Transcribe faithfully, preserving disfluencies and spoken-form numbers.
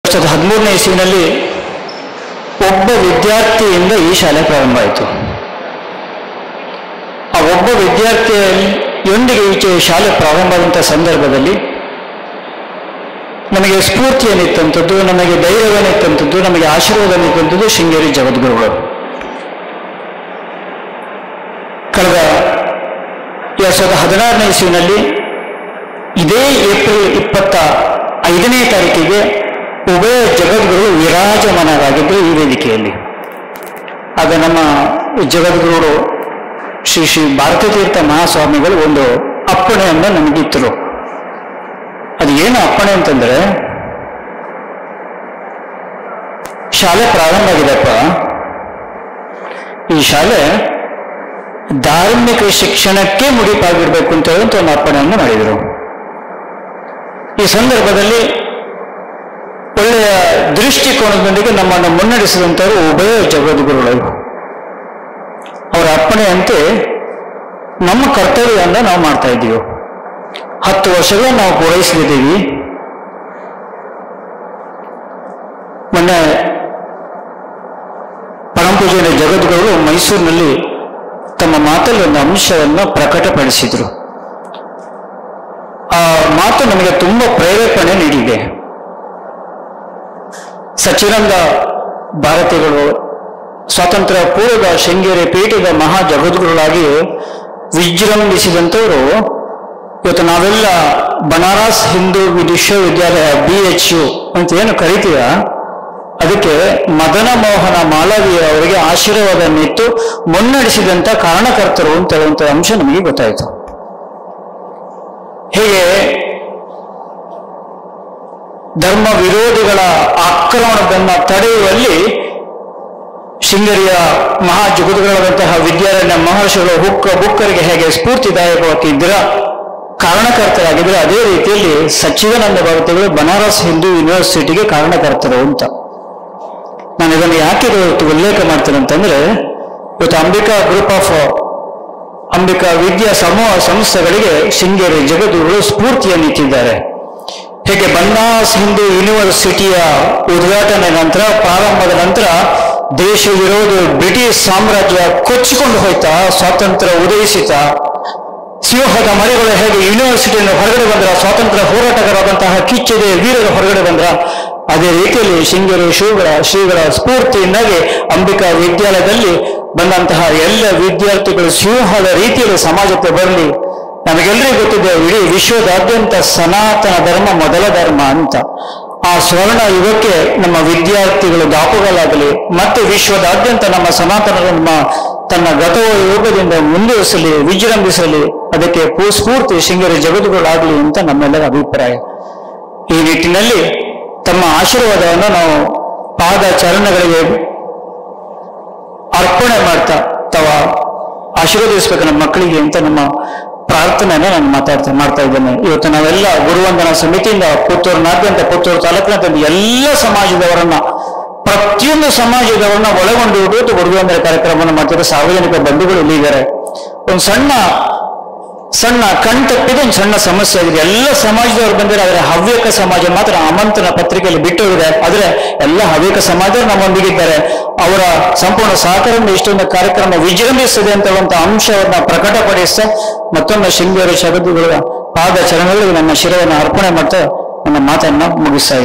ಸಾವಿರದ ಹದಿಮೂರನೇ ಇಸ್ವಿನಲ್ಲಿ ಒಬ್ಬ ವಿದ್ಯಾರ್ಥಿಯಿಂದ ಈ ಶಾಲೆ ಪ್ರಾರಂಭ ಆಯಿತು. ಆ ಒಬ್ಬ ವಿದ್ಯಾರ್ಥಿಯೊಂದಿಗೆ ಈಚೆ ಶಾಲೆ ಪ್ರಾರಂಭವಾದಂಥ ಸಂದರ್ಭದಲ್ಲಿ ನಮಗೆ ಸ್ಫೂರ್ತಿಯನ್ನಿತ್ತಂಥದ್ದು, ನಮಗೆ ಧೈರ್ಯವನ್ನಿತ್ತಂಥದ್ದು, ನಮಗೆ ಆಶೀರ್ವಾದನಿತ್ತಂಥದ್ದು ಶೃಂಗೇರಿ ಜಗದ್ಗುರುಗಳು. ಕಳೆದ ಎರಡ್ ಸಾವಿರದ ಹದಿನಾರನೇ ಇಸ್ವಿನಲ್ಲಿ ಇದೇ ಏಪ್ರಿಲ್ ಇಪ್ಪತ್ತ ಐದನೇ ತಾರೀಕಿಗೆ ಉಭಯ ಜಗದ್ಗುರು ವಿರಾಜಮಾನರಾಗಿದ್ದರು ಈ ವೇದಿಕೆಯಲ್ಲಿ. ಆಗ ನಮ್ಮ ಜಗದ್ಗುರುಗಳು ಶ್ರೀ ಶ್ರೀ ಭಾರತೀ ತೀರ್ಥ ಮಹಾಸ್ವಾಮಿಗಳು ಒಂದು ಅಪ್ಪಣೆಯನ್ನು ನಮಗಿತ್ತರು. ಅದು ಏನು ಅಪ್ಪಣೆ ಅಂತಂದ್ರೆ, ಶಾಲೆ ಪ್ರಾರಂಭ ಆಗಿದೆಪ್ಪ, ಈ ಶಾಲೆ ಧಾರ್ಮಿಕ ಶಿಕ್ಷಣಕ್ಕೆ ಮುಡಿಪಾಗಿರ್ಬೇಕು ಅಂತ ಹೇಳುವಂತ ಒಂದು ಅಪ್ಪಣೆಯನ್ನು ಮಾಡಿದರು. ಈ ಸಂದರ್ಭದಲ್ಲಿ ಒಳ್ಳೆಯ ದೃಷ್ಟಿಕೋನದೊಂದಿಗೆ ನಮ್ಮನ್ನು ಮುನ್ನಡೆಸಿದಂಥವರು ಉಭಯ ಜಗದ್ಗುರುಗಳು. ಅವರ ಅಪ್ಪಣೆಯಂತೆ ನಮ್ಮ ಕರ್ತವ್ಯವನ್ನು ನಾವು ಮಾಡ್ತಾ ಇದ್ದೀವಿ. ಹತ್ತು ವರ್ಷಗಳ ನಾವು ಪೂರೈಸಲಿದ್ದೀವಿ. ಮೊನ್ನೆ ಪರಮಪೂಜ್ಯ ಜಗದ್ಗುರುಗಳು ಮೈಸೂರಿನಲ್ಲಿ ತಮ್ಮ ಮಾತಲ್ಲಿ ಒಂದು ಅಂಶವನ್ನು ಪ್ರಕಟಪಡಿಸಿದರು. ಆ ಮಾತು ನಮಗೆ ತುಂಬ ಪ್ರೇರೇಪಣೆ ನೀಡಿದೆ. ಸಚ್ಚಿದಾನಂದ ಭಾರತಿಗಳು ಸ್ವಾತಂತ್ರ್ಯ ಪೂರ್ವದ ಶೃಂಗೇರಿ ಪೀಠದ ಮಹಾ ಜಗದ್ಗುರುಗಳಾಗಿ ವಿಜೃಂಭಿಸಿದಂಥವರು ಇವತ್ತು ನಾವೆಲ್ಲ ಬನಾರಸ್ ಹಿಂದೂ ವಿಶ್ವವಿದ್ಯಾಲಯ ಬಿ ಎಚ್ ಯು ಅಂತ ಏನು ಕರಿತೀವ, ಅದಕ್ಕೆ ಮದನ ಮೋಹನ ಮಾಳವೀಯ ಅವರಿಗೆ ಆಶೀರ್ವಾದನಿತ್ತು ಮುನ್ನಡೆಸಿದಂಥ ಕಾರಣಕರ್ತರು ಅಂತ ಹೇಳುವಂಥ ಅಂಶ ನಮಗೆ ಗೊತ್ತಾಯಿತು. ಹೀಗೆ ಧರ್ಮ ವಿರೋಧಿಗಳ ಆಕ್ರಮಣವನ್ನು ತಡೆಯುವಲ್ಲಿ ಶೃಂಗೇರಿಯ ಮಹಾ ಜಗದ್ಗುರುಗಳಾದಂತಹ ವಿದ್ಯಾರಣ್ಯ ಮಹರ್ಷಿಗಳು ಹುಕ್ಕ ಬುಕ್ಕರಿಗೆ ಹೇಗೆ ಸ್ಫೂರ್ತಿದಾಯಕವಾಗಿದ್ದರ ಕಾರಣಕರ್ತರಾಗಿದ್ದರೆ, ಅದೇ ರೀತಿಯಲ್ಲಿ ಸಚ್ಚಿದಾನಂದ ಭಾರತಿಗಳು ಬನಾರಸ್ ಹಿಂದೂ ಯೂನಿವರ್ಸಿಟಿಗೆ ಕಾರಣಕರ್ತರು ಅಂತ. ನಾನು ಇದನ್ನು ಯಾಕೆ ಇವತ್ತು ಉಲ್ಲೇಖ ಮಾಡ್ತೇನೆ ಅಂತಂದ್ರೆ, ಇವತ್ತು ಅಂಬಿಕಾ ಗ್ರೂಪ್ ಆಫ್ ಅಂಬಿಕಾ ವಿದ್ಯಾ ಸಮೂಹ ಸಂಸ್ಥೆಗಳಿಗೆ ಶೃಂಗೇರಿ ಜಗದ್ಗುರುಗಳು ಸ್ಫೂರ್ತಿಯನ್ನಿಟ್ಟಿದ್ದಾರೆ. ಹೇಗೆ ಬನಾರಸ್ ಹಿಂದೂ ಯೂನಿವರ್ಸಿಟಿಯ ಉದ್ಘಾಟನೆ ನಂತರ, ಪ್ರಾರಂಭದ ನಂತರ ದೇಶ ವಿರೋಧಿ ಬ್ರಿಟಿಷ್ ಸಾಮ್ರಾಜ್ಯ ಕೊಚ್ಚಿಕೊಂಡು ಹೋಯ್ತಾ, ಸ್ವಾತಂತ್ರ್ಯ ಉದಯಿಸಿತ, ಸಿಂಹದ ಮರಿಗಳು ಹೇಗೆ ಯೂನಿವರ್ಸಿಟಿಯನ್ನು ಹೊರಗಡೆ ಬಂದ್ರ, ಸ್ವಾತಂತ್ರ್ಯ ಹೋರಾಟಗಾರರಾದಂತಹ ಕಿಚ್ಚದೆ ವೀರರ ಹೊರಗಡೆ ಬಂದ್ರ, ಅದೇ ರೀತಿಯಲ್ಲಿ ಶೃಂಗೇರಿ ಶ್ರೀಗಳ ಶ್ರೀಗಳ ಸ್ಫೂರ್ತಿಯಿಂದಾಗಿ ಅಂಬಿಕಾ ವಿದ್ಯಾಲಯದಲ್ಲಿ ಬಂದಂತಹ ಎಲ್ಲ ವಿದ್ಯಾರ್ಥಿಗಳು ಸಿಂಹದ ರೀತಿಯಲ್ಲಿ ಸಮಾಜಕ್ಕೆ ಬರಲಿ. ನಮಗೆಲ್ಲರಿಗೂ ಗೊತ್ತಿದೆ, ಇಡೀ ವಿಶ್ವದಾದ್ಯಂತ ಸನಾತನ ಧರ್ಮ ಮೊದಲ ಧರ್ಮ ಅಂತ. ಆ ಸ್ವರ್ಣ ಯುಗಕ್ಕೆ ನಮ್ಮ ವಿದ್ಯಾರ್ಥಿಗಳು ದಾಪುಗಳಾಗಲಿ, ಮತ್ತೆ ವಿಶ್ವದಾದ್ಯಂತ ನಮ್ಮ ಸನಾತನ ಧರ್ಮ ತನ್ನ ಗತ ಯುಗದಿಂದ ಮುಂದುವರಿಸಲಿ, ವಿಜೃಂಭಿಸಲಿ, ಅದಕ್ಕೆ ಸ್ಫೂರ್ತಿ ಶೃಂಗೇರಿ ಜಗದ್ಗುರುಗಳಾಗಲಿ ಅಂತ ನಮ್ಮೆಲ್ಲರ ಅಭಿಪ್ರಾಯ. ಈ ನಿಟ್ಟಿನಲ್ಲಿ ತಮ್ಮ ಆಶೀರ್ವಾದವನ್ನು ನಾವು ಪಾದ ಚರಣಗಳಿಗೆ ಅರ್ಪಣೆ ಮಾಡ್ತಾ ತಾವ ಆಶೀರ್ವದಿಸ್ಬೇಕು ನಮ್ಮ ಮಕ್ಕಳಿಗೆ ಅಂತ ನಮ್ಮ ಪ್ರಾರ್ಥನೆಯನ್ನು ನಾನು ಮಾತಾಡ್ತಾ ಮಾಡ್ತಾ ಇದ್ದೇನೆ. ಇವತ್ತು ನಾವೆಲ್ಲ ಗುರುವಂದನಾ ಸಮಿತಿಯಿಂದ ಪುತ್ತೂರಿನಾದ್ಯಂತ, ಪುತ್ತೂರು ತಾಲೂಕಿನಾದ್ಯಂತ ಎಲ್ಲ ಸಮಾಜದವರನ್ನ, ಪ್ರತಿಯೊಂದು ಸಮಾಜದವರನ್ನ ಒಳಗೊಂಡು ಇವತ್ತು ಗುರುವಂದನ ಕಾರ್ಯಕ್ರಮವನ್ನು ಮಾಡ್ತಿರೋ ಸಾರ್ವಜನಿಕ ಬಂಧುಗಳು ಇಲ್ಲಿ ಇದ್ದಾರೆ. ಒಂದು ಸಣ್ಣ ಸಣ್ಣ ಕಣ್ತಪ್ಪಿದ ಒಂದು ಸಣ್ಣ ಸಮಸ್ಯೆ ಆಗಿದೆ. ಎಲ್ಲ ಸಮಾಜದವರು ಬಂದರೆ, ಆದರೆ ಹವ್ಯಕ ಸಮಾಜ ಮಾತ್ರ ಆಮಂತ್ರಣ ಪತ್ರಿಕೆಯಲ್ಲಿ ಬಿಟ್ಟು ಹೋಗಿದೆ. ಆದರೆ ಎಲ್ಲ ಹವ್ಯಕ ಸಮಾಜದವರು ನಮ್ಮೊಂದಿಗಿದ್ದಾರೆ. ಅವರ ಸಂಪೂರ್ಣ ಸಹಕಾರದಿಂದ ಇಷ್ಟೊಂದು ಕಾರ್ಯಕ್ರಮ ವಿಜೃಂಭಿಸಿದೆ ಅಂತ ಒಂದು ಅಂಶವನ್ನ ಪ್ರಕಟಪಡಿಸ್ತಾ ಮತ್ತೊಮ್ಮೆ ಶೃಂಗೇರಿ ಜಗದ್ಗುರುಗಳ ಪಾದ ಚರಣಗಳಿಗೆ ನನ್ನ ಶಿರವನ್ನು ಅರ್ಪಣೆ ಮಾಡ್ತಾ ನನ್ನ ಮಾತನ್ನ ಮುಗಿಸ್ತಾ